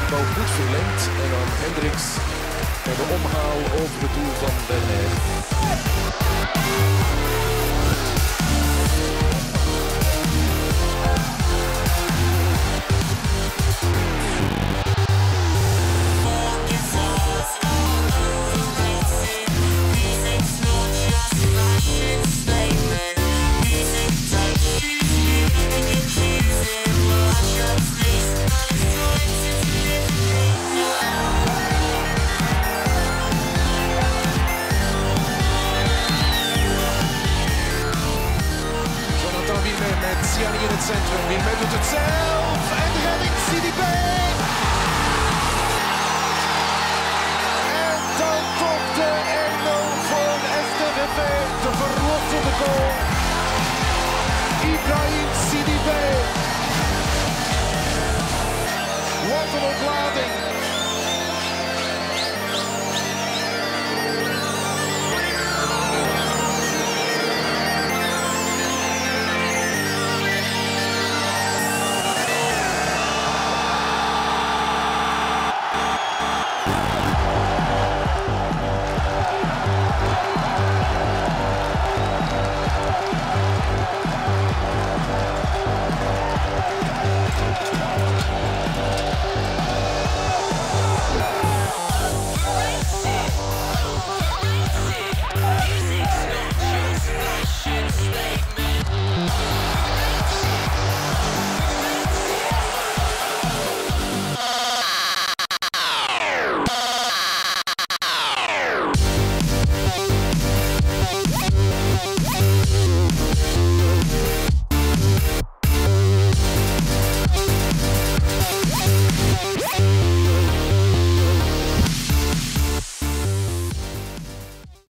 tempo goed verlengd en dan Hendricks bij de omhaal over het doel van Werner. Met Siani in het centrum. Wilmer doet het zelf. En de redding Sidibé. En dan komt de 1-0 voor STVV. De verlossende goal. Ibrahim Sidibé. Wat een ontlading.